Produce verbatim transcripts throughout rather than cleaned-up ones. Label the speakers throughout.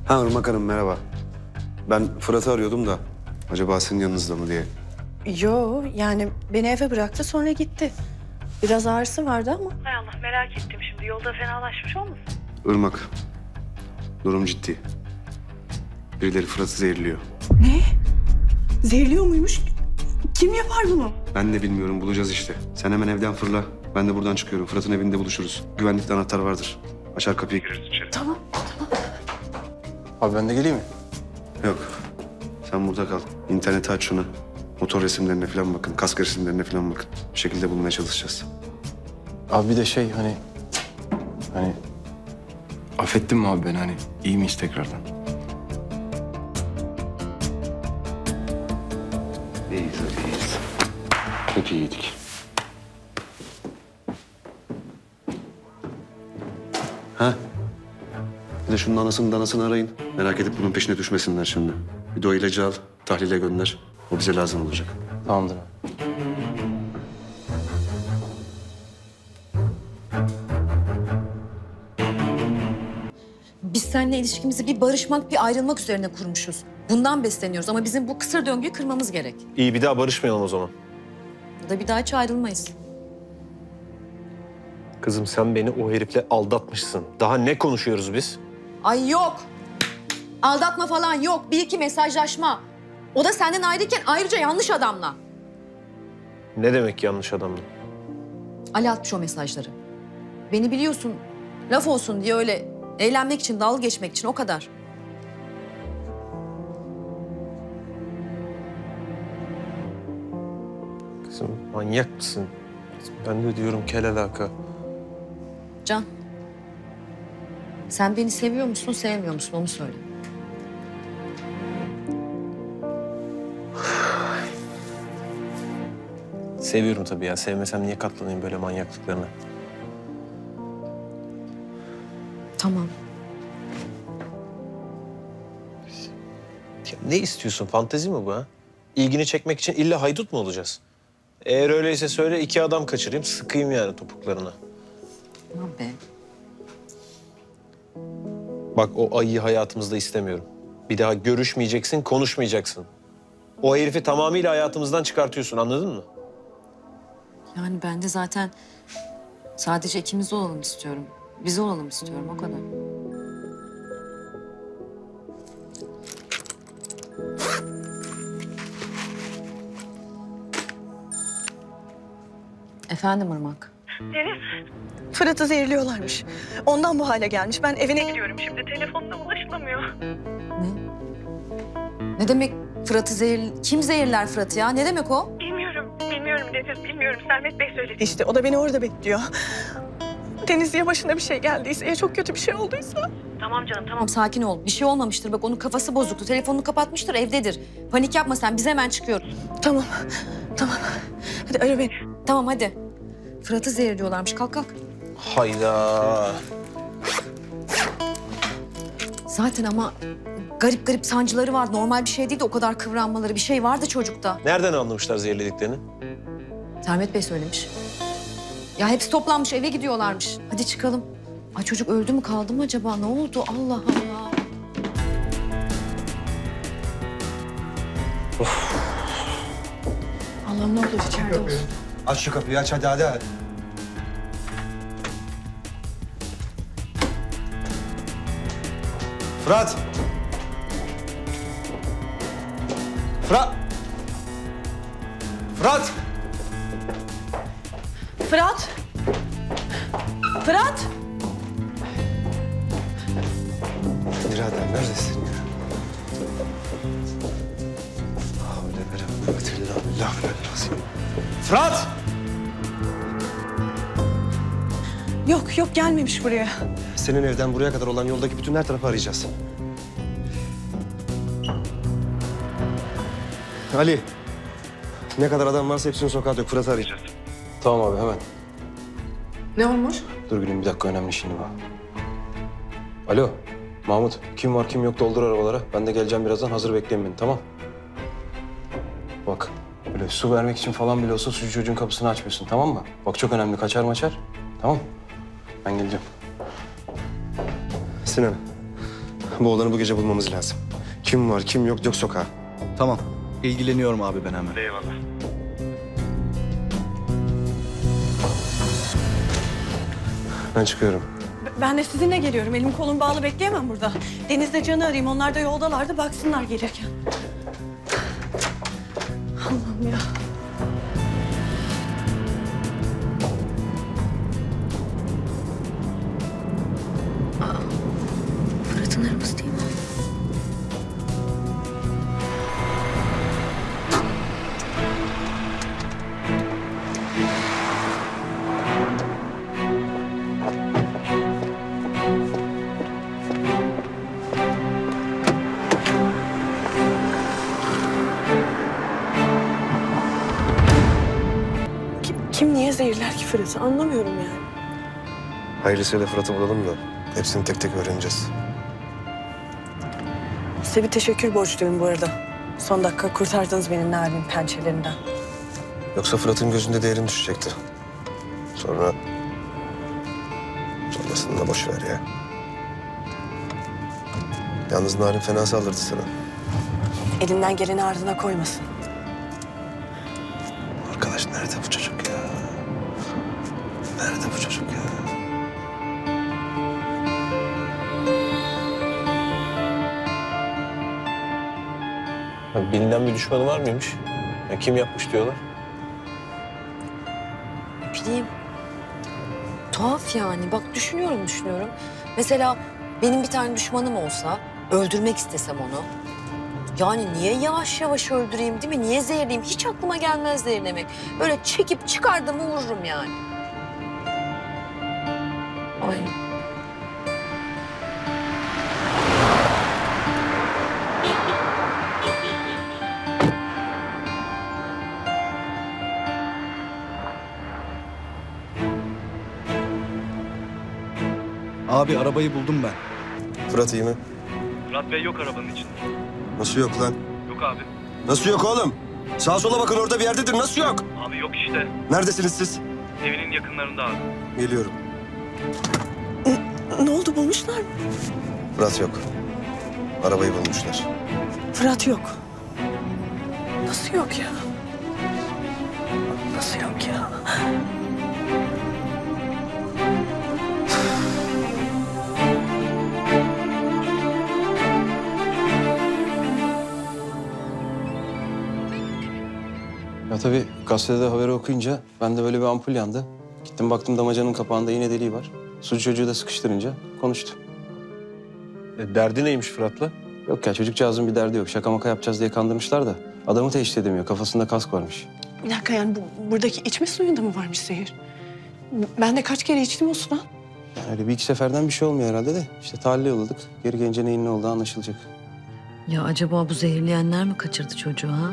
Speaker 1: Ha Irmak Hanım merhaba. Ben Fırat'ı arıyordum da acaba sizin yanınızda mı diye.
Speaker 2: Yo yani beni eve bıraktı sonra gitti. Biraz ağrısı vardı ama.
Speaker 3: Hay Allah merak ettim şimdi. Yolda fenalaşmış olmasın?
Speaker 1: Irmak, durum ciddi. Birileri Fırat'ı zehirliyor.
Speaker 2: Ne? Zehirliyor muymuş? Kim yapar bunu?
Speaker 1: Ben de bilmiyorum, bulacağız işte. Sen hemen evden fırla. Ben de buradan çıkıyorum. Fırat'ın evinde buluşuruz. Güvenlikte anahtar vardır. Açar kapıyı gireriz içeri.
Speaker 2: Tamam.
Speaker 4: Abi ben de geleyim mi?
Speaker 1: Yok. Sen burada kal. İnternete aç şunu. Motor resimlerine falan bakın. Kask resimlerine falan bakın. Bir şekilde bulmaya çalışacağız.
Speaker 4: Abi bir de şey hani... Hani... Affettin mi abi beni hani? İyi miyiz tekrardan?
Speaker 1: İyiyiz, iyiyiz. Çok iyiydik. Ha? Bir de şunun anasını danasını arayın. Merak edip bunun peşine düşmesinler şimdi. Bir de o ilacı al, tahlile gönder. O bize lazım olacak.
Speaker 4: Tamamdır abi.
Speaker 5: Biz seninle ilişkimizi bir barışmak, bir ayrılmak üzerine kurmuşuz. Bundan besleniyoruz ama bizim bu kısır döngüyü kırmamız gerek.
Speaker 6: İyi bir daha barışmayalım o zaman.
Speaker 5: Ya da bir daha hiç ayrılmayız.
Speaker 6: Kızım sen beni o herifle aldatmışsın. Daha ne konuşuyoruz biz?
Speaker 5: Ay yok. Aldatma falan yok. Bir iki mesajlaşma. O da senden ayrıyken ayrıca yanlış adamla.
Speaker 6: Ne demek yanlış adamla?
Speaker 5: Ali atmış o mesajları. Beni biliyorsun, laf olsun diye öyle eğlenmek için, dalga geçmek için o kadar.
Speaker 6: Kızım manyak mısın? Ben de diyorum kel alaka.
Speaker 5: Can, sen beni seviyor musun, sevmiyor musun onu söyle.
Speaker 6: Seviyorum tabii ya. Sevmesem niye katlanayım böyle manyaklıklarına?
Speaker 5: Tamam.
Speaker 6: Ya ne istiyorsun? Fantezi mi bu ha? İlgini çekmek için illa haydut mu olacağız? Eğer öyleyse söyle iki adam kaçırayım, sıkayım yani topuklarına.
Speaker 5: Tamam be.
Speaker 6: Bak o ayıyı hayatımızda istemiyorum. Bir daha görüşmeyeceksin, konuşmayacaksın. O herifi tamamıyla hayatımızdan çıkartıyorsun, anladın mı?
Speaker 5: Yani ben de zaten sadece ikimiz olalım istiyorum. Biz olalım istiyorum, o kadar. Efendim Irmak.
Speaker 3: Deniz.
Speaker 2: Fırat'ı zehirliyorlarmış. Ondan bu hale gelmiş. Ben evine
Speaker 3: Gidiyorum şimdi. Telefonuna ulaşılamıyor.
Speaker 5: Ne? Ne demek Fırat'ı zehir... Kim zehirler Fırat'ı ya? Ne demek o?
Speaker 3: Bilmiyorum. Bilmiyorum Deniz. Bilmiyorum. Sermet Bey söyledi.
Speaker 2: İşte o da beni orada bekliyor. Deniz ya başına bir şey geldiyse, ya çok kötü bir şey olduysa.
Speaker 3: Tamam canım tamam.
Speaker 5: Tamam sakin ol. Bir şey olmamıştır. Bak onun kafası bozuktu. Telefonunu kapatmıştır, evdedir. Panik yapma sen. Biz hemen çıkıyoruz.
Speaker 2: Tamam, tamam. Hadi ara beni.
Speaker 5: Tamam hadi. Fırat'ı zehirliyorlarmış. Kalk kalk.
Speaker 6: Hayda.
Speaker 5: Zaten ama garip garip sancıları var. Normal bir şey değil de o kadar kıvranmaları. Bir şey vardı çocukta.
Speaker 6: Nereden anlamışlar zehirlediklerini?
Speaker 5: Sermet Bey söylemiş. Ya hepsi toplanmış eve gidiyorlarmış. Hadi çıkalım. Ay çocuk öldü mü kaldı mı acaba? Ne oldu? Allah Allah.
Speaker 2: Allah'ım ne olur içeride olsun.
Speaker 7: Aç şu kapıyı, aç hadi hadi. hadi. Fırat! Fırat! Fırat!
Speaker 2: Fırat! Fırat!
Speaker 7: Birader neredesin ya? Havle ve la kuvvete illa billahil azim. Fırat!
Speaker 2: Yok yok gelmemiş buraya.
Speaker 7: Senin evden buraya kadar olan yoldaki bütün her tarafı arayacağız. Ali, ne kadar adam varsa hepsini sokağa dök. Fırat'ı arayacağız.
Speaker 4: Tamam abi hemen.
Speaker 2: Ne olmuş?
Speaker 4: Dur gülüm bir dakika önemli şimdi bu. Alo Mahmut kim var kim yok doldur arabalara. Ben de geleceğim birazdan hazır bekleyin beni tamam. Bak böyle su vermek için falan bile olsa sucu çocuğun kapısını açmıyorsun tamam mı? Bak çok önemli kaçar maçar tamam. Ben geleceğim.
Speaker 7: Sinan, Bu oğlanı bu gece bulmamız lazım. Kim var, kim yok, yok sokağa.
Speaker 8: Tamam. İlgileniyorum abi ben hemen.
Speaker 3: Eyvallah.
Speaker 7: Ben çıkıyorum.
Speaker 2: Ben de sizinle geliyorum. Elim kolum bağlı bekleyemem burada. Deniz'le Can'ı arayayım. Onlar da yoldalardı. Baksınlar gelirken. Allah'ım ya.
Speaker 5: Fırat'ın arabası değil mi?
Speaker 2: Kim, kim niye zehirler ki Fırat'ı? Anlamıyorum yani.
Speaker 7: Hayırlısıyla Fırat'ı bulalım da hepsini tek tek öğreneceğiz.
Speaker 2: Size bir teşekkür borçluyum bu arada. Son dakika kurtardınız beni Narin'in pençelerinden.
Speaker 7: Yoksa Fırat'ın gözünde değerin düşecekti. Sonra... Sonrasını da boş ver ya. Yalnız Narin fena saldırdı sana.
Speaker 2: Elinden geleni ardına koymasın.
Speaker 7: Arkadaş nerede bu çocuk ya? Nerede bu çocuk ya?
Speaker 6: Ya bilinen bir düşmanı var mıymış? Ya kim yapmış diyorlar.
Speaker 5: Ne bileyim. Tuhaf yani. Bak düşünüyorum düşünüyorum. Mesela benim bir tane düşmanım olsa, öldürmek istesem onu. Yani niye yavaş yavaş öldüreyim değil mi? Niye zehirleyeyim? Hiç aklıma gelmez zehirlemek. Böyle çekip çıkardım vururum yani. Ay.
Speaker 8: Abi arabayı buldum ben.
Speaker 7: Fırat iyi mi?
Speaker 9: Fırat Bey yok arabanın içinde.
Speaker 7: Nasıl yok lan?
Speaker 9: Yok abi.
Speaker 7: Nasıl yok oğlum? Sağa sola bakın orada bir yerdedir. Nasıl yok?
Speaker 9: Abi yok işte.
Speaker 7: Neredesiniz siz?
Speaker 9: Evinin yakınlarında abi.
Speaker 7: Geliyorum.
Speaker 2: Ne oldu bulmuşlar mı?
Speaker 7: Fırat yok. Arabayı bulmuşlar.
Speaker 2: Fırat yok. Nasıl yok ya? Nasıl yok ya?
Speaker 4: Ya tabii gazetede haberi okuyunca ben de böyle bir ampul yandı. Gittim baktım damacanın kapağında iğne deliği var. Sucu çocuğu da sıkıştırınca konuştu.
Speaker 6: E, derdi neymiş Fırat'la?
Speaker 4: Yok ya çocukcağızın bir derdi yok. Şaka maka yapacağız diye kandırmışlar da adamı teşhis edemiyor. Kafasında kask varmış.
Speaker 2: Bir dakika yani bu, buradaki içme suyunda mı varmış zehir? Ben de kaç kere içtim o sudan.
Speaker 4: Yani öyle bir iki seferden bir şey olmuyor herhalde de. İşte tahlil yolladık. Geri gelince neyin ne olduğu anlaşılacak.
Speaker 5: Ya acaba bu zehirleyenler mi kaçırdı çocuğu ha?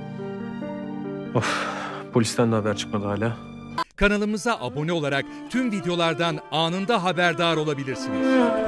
Speaker 6: Of, polisten de haber çıkmadı hala.
Speaker 10: Kanalımıza abone olarak tüm videolardan anında haberdar olabilirsiniz.